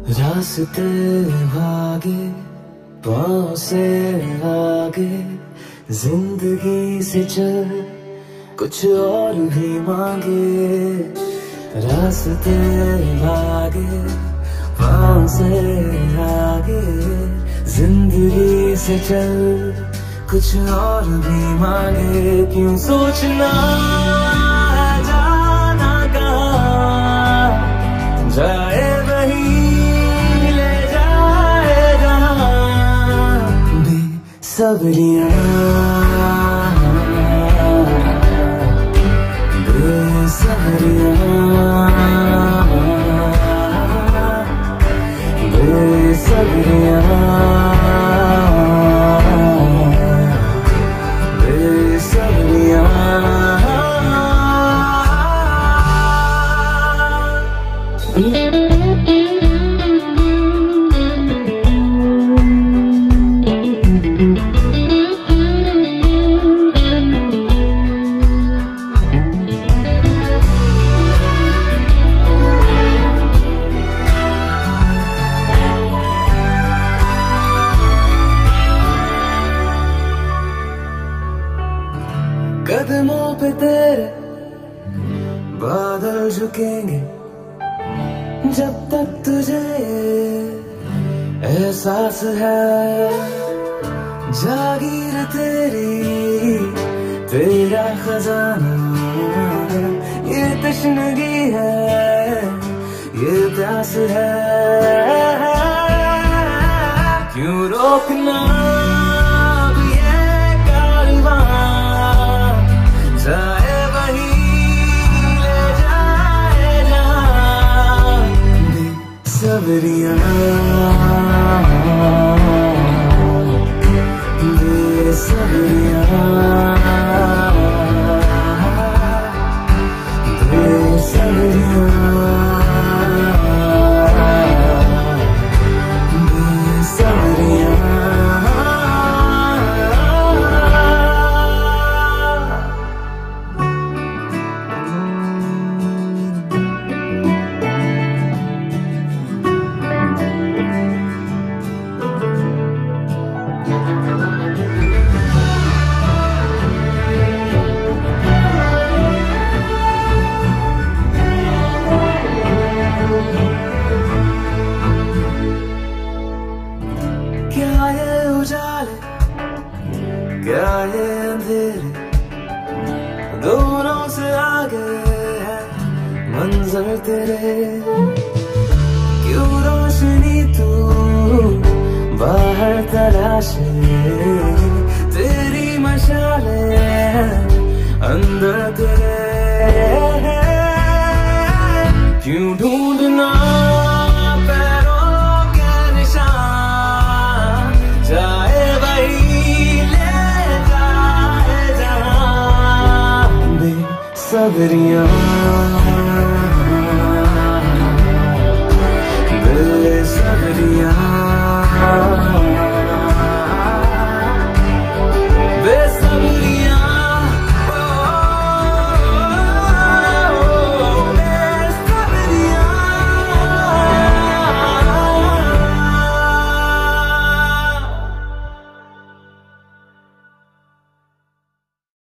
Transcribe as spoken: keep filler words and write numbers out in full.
रास्ते भागे पाँव से आगे, जिंदगी से चल कुछ और भी मांगे। रास्ते भागे पाँव से आगे, जिंदगी से चल कुछ और भी मांगे। क्यों सोचना जाना कहाँ, जाए वही ले जाए जहाँ। बेसब्रियाँ बेसब्रियाँ बेसब्रियाँ कदमों पे तेरे बादल झुकेंगे, जब तक तुझे एहसास है। जागीर तेरी तेरा खजाना, ये तश्नगी है ये प्यास है। क्यों रोकना जाए वही ले जाए जहाँ। बेसब्रियाँ बेसब्रियाँ बेसब्रियाँ क्या ये अंधेरे दोनों से आगे है मंजर तेरे। क्यों रोशनी तू बाहर तलाशे, तेरी मशाले अंदर तेरे। क्यों ढूंढना पैरों के निशान, जाए वही बेसब्रियाँ